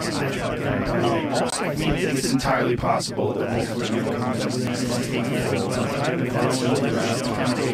I mean, it's entirely possible that multiple consciousness is taking